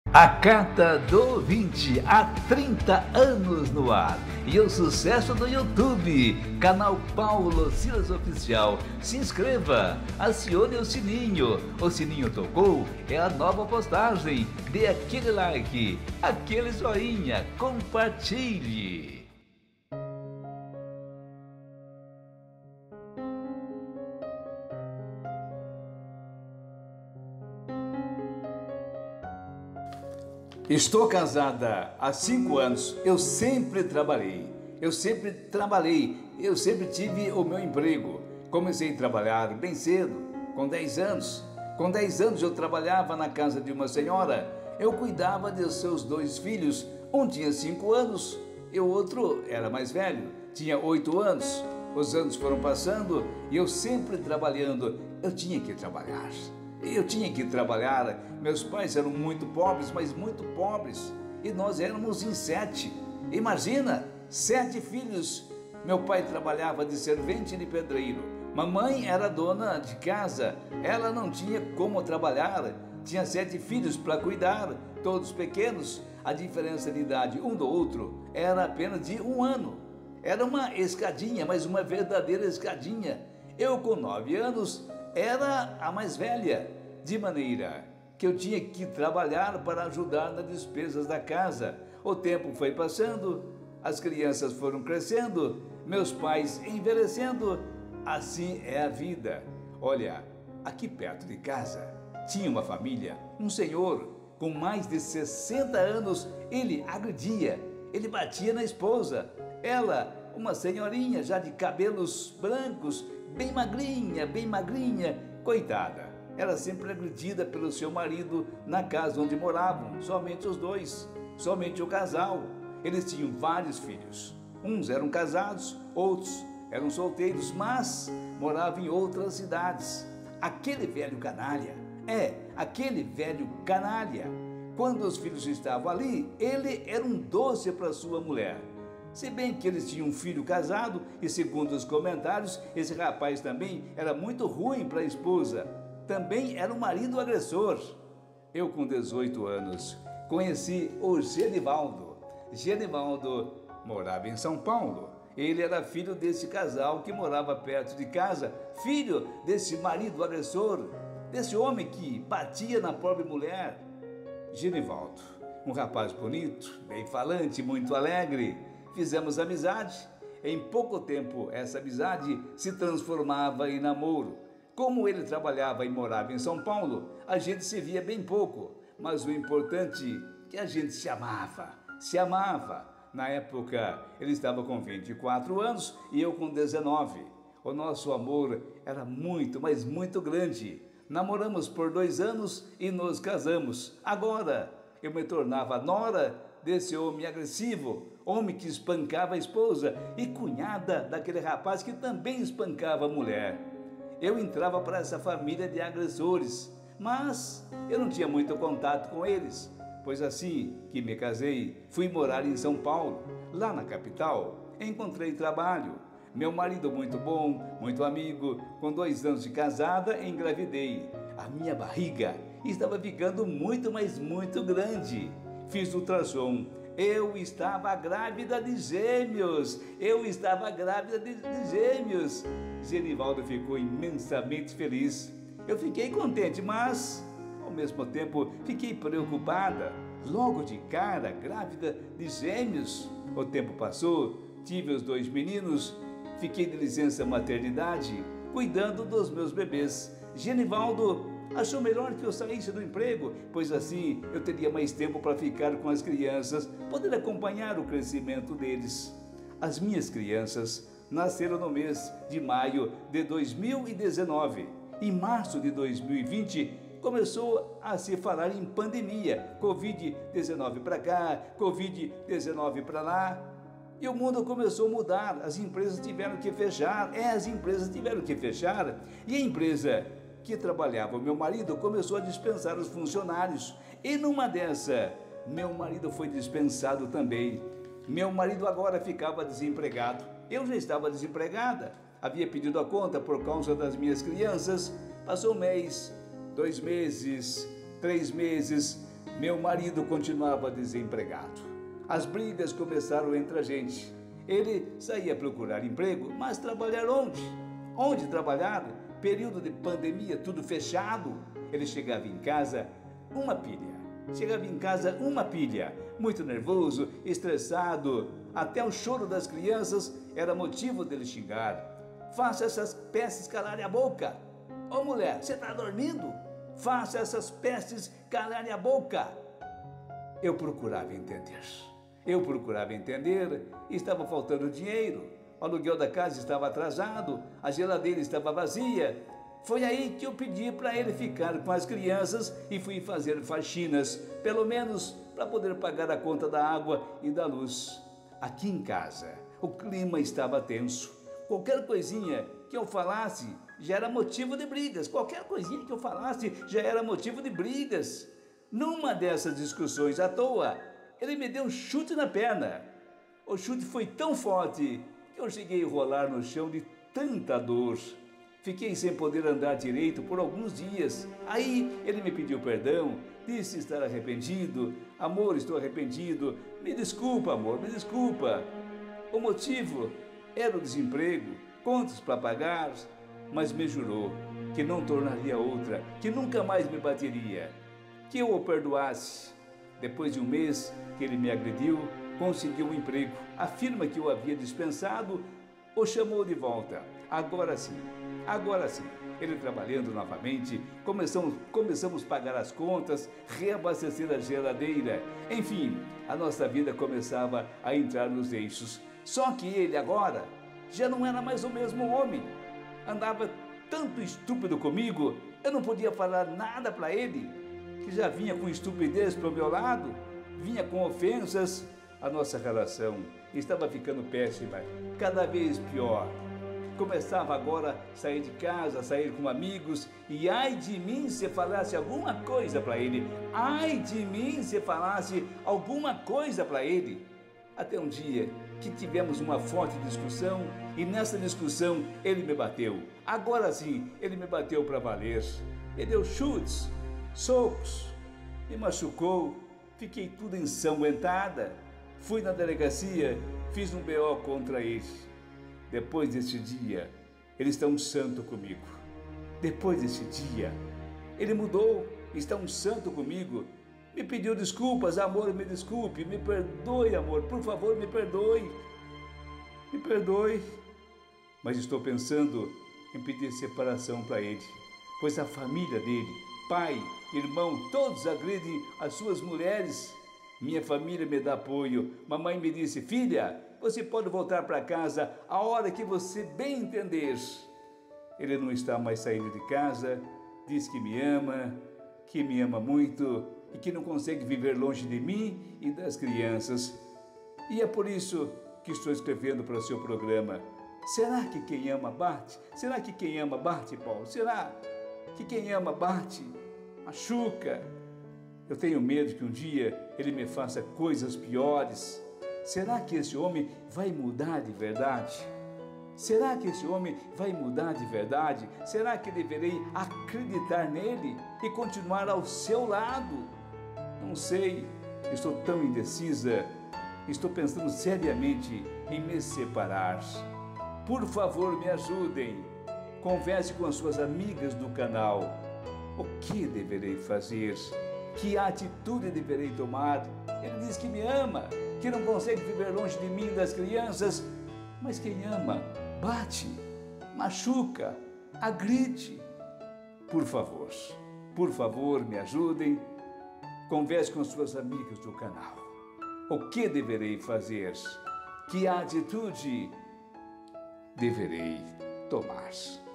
A Carta do Ouvinte, há 30 anos no ar. E o sucesso do YouTube, canal Paulo Silas Oficial. Se inscreva, acione o sininho tocou, é a nova postagem. Dê aquele like, aquele joinha, compartilhe. Estou casada há 5 anos, eu sempre trabalhei, eu sempre tive o meu emprego. Comecei a trabalhar bem cedo, com 10 anos. Com 10 anos eu trabalhava na casa de uma senhora, eu cuidava de seus 2 filhos, um tinha 5 anos e o outro era mais velho, tinha 8 anos. Os anos foram passando e eu sempre trabalhando, eu tinha que trabalhar. Meus pais eram muito pobres, mas muito pobres, e nós éramos em 7. Imagina, 7 filhos. Meu pai trabalhava de servente de pedreiro, mamãe era dona de casa, ela não tinha como trabalhar, tinha 7 filhos para cuidar, todos pequenos, a diferença de idade um do outro era apenas de 1 ano. Era uma escadinha, mas uma verdadeira escadinha. Eu com 9 anos era a mais velha, de maneira que eu tinha que trabalhar para ajudar nas despesas da casa. O tempo foi passando, as crianças foram crescendo, meus pais envelhecendo, assim é a vida. Olha, aqui perto de casa tinha uma família, um senhor com mais de 60 anos, ele agredia, ele batia na esposa, ela, uma senhorinha já de cabelos brancos, bem magrinha, coitada, era sempre agredida pelo seu marido na casa onde moravam, somente os dois, somente o casal. Eles tinham vários filhos, uns eram casados, outros eram solteiros, mas moravam em outras cidades. Aquele velho canalha, quando os filhos estavam ali, ele era um doce para sua mulher. Se bem que eles tinham um filho casado e, segundo os comentários, esse rapaz também era muito ruim para a esposa. Também era um marido agressor. Eu, com 18 anos, conheci o Genivaldo. Genivaldo morava em São Paulo. Ele era filho desse casal que morava perto de casa, filho desse marido agressor, desse homem que batia na pobre mulher. Genivaldo, um rapaz bonito, bem falante, muito alegre. Fizemos amizade. Em pouco tempo, essa amizade se transformava em namoro. Como ele trabalhava e morava em São Paulo, a gente se via bem pouco, mas o importante é que a gente se amava. Na época, ele estava com 24 anos e eu com 19. O nosso amor era muito, mas muito grande. Namoramos por 2 anos e nos casamos. Agora, eu me tornava nora desse homem agressivo, homem que espancava a esposa e cunhada daquele rapaz que também espancava a mulher. Eu entrava para essa família de agressores, mas eu não tinha muito contato com eles, pois assim que me casei, fui morar em São Paulo. Lá na capital, encontrei trabalho. Meu marido muito bom, muito amigo, com 2 anos de casada, engravidei. A minha barriga estava ficando muito, mas muito grande. Fiz ultrassom. Eu estava grávida de gêmeos. Genivaldo ficou imensamente feliz. Eu fiquei contente, mas, ao mesmo tempo, fiquei preocupada. Logo de cara, grávida de gêmeos. O tempo passou, tive os 2 meninos, fiquei de licença maternidade, cuidando dos meus bebês. Genivaldo achou melhor que eu saísse do emprego, pois assim eu teria mais tempo para ficar com as crianças, poder acompanhar o crescimento deles. As minhas crianças nasceram no mês de maio de 2019. Em março de 2020, começou a se falar em pandemia, Covid-19 para cá, Covid-19 para lá. E o mundo começou a mudar, as empresas tiveram que fechar, e a empresa que trabalhava o meu marido começou a dispensar os funcionários. E numa dessa, meu marido foi dispensado também. Meu marido agora ficava desempregado. Eu já estava desempregada, havia pedido a conta por causa das minhas crianças. Passou 1 mês, 2 meses, 3 meses, Meu marido continuava desempregado. As brigas começaram entre a gente. Ele saía procurar emprego, mas trabalhar onde? Onde trabalhar? Período de pandemia, tudo fechado. Ele chegava em casa, uma pilha. Muito nervoso, estressado. Até o choro das crianças era motivo dele xingar. Faça essas pestes calarem a boca. Ô mulher, você está dormindo? Faça essas pestes calarem a boca. Eu procurava entender. Estava faltando dinheiro. O aluguel da casa estava atrasado. A geladeira estava vazia. Foi aí que eu pedi para ele ficar com as crianças e fui fazer faxinas, pelo menos para poder pagar a conta da água e da luz. Aqui em casa, o clima estava tenso. Qualquer coisinha que eu falasse já era motivo de brigas. Numa dessas discussões à toa, ele me deu um chute na perna. O chute foi tão forte que eu cheguei a rolar no chão de tanta dor. Fiquei sem poder andar direito por alguns dias. Aí ele me pediu perdão, disse estar arrependido. Amor, estou arrependido. Me desculpa, amor, me desculpa. O motivo era o desemprego, contas para pagar, mas me jurou que não tornaria outra, que nunca mais me bateria, que eu o perdoasse. Depois de um mês que ele me agrediu, conseguiu um emprego. A firma que o havia dispensado o chamou de volta. Agora sim, ele trabalhando novamente, começamos a pagar as contas, reabastecer a geladeira. Enfim, a nossa vida começava a entrar nos eixos. Só que ele agora já não era mais o mesmo homem. Andava tanto estúpido comigo, eu não podia falar nada para ele, que já vinha com estupidez para o meu lado, vinha com ofensas. A nossa relação estava ficando péssima, cada vez pior. Começava agora a sair de casa, a sair com amigos, e ai de mim se falasse alguma coisa para ele. Até um dia que tivemos uma forte discussão, e nessa discussão ele me bateu. Agora sim, ele me bateu para valer. Me deu chutes, socos, me machucou, fiquei tudo ensanguentada. Fui na delegacia, fiz um BO contra ele. Depois desse dia, ele está um santo comigo. Depois desse dia, ele mudou, está um santo comigo. Me pediu desculpas, amor, me desculpe, me perdoe, amor, por favor, me perdoe. Me perdoe. Mas estou pensando em pedir separação para ele, pois a família dele, pai, irmão, todos agridem as suas mulheres. Minha família me dá apoio. Mamãe me disse: filha, você pode voltar para casa a hora que você bem entender. Ele não está mais saindo de casa, diz que me ama muito e que não consegue viver longe de mim e das crianças. E é por isso que estou escrevendo para o seu programa. Será que quem ama bate? Será que quem ama bate, Paulo? Será que quem ama bate, machuca? Eu tenho medo que um dia ele me faça coisas piores. Será que esse homem vai mudar de verdade? Será que deverei acreditar nele e continuar ao seu lado? Não sei, estou tão indecisa. Estou pensando seriamente em me separar. Por favor, me ajudem. Converse com as suas amigas do canal. O que deverei fazer? Que atitude deverei tomar? Ele diz que me ama, que não consegue viver longe de mim e das crianças. Mas quem ama, bate, machuca, agride. Por favor, me ajudem. Converse com suas amigas do canal. O que deverei fazer? Que atitude deverei tomar?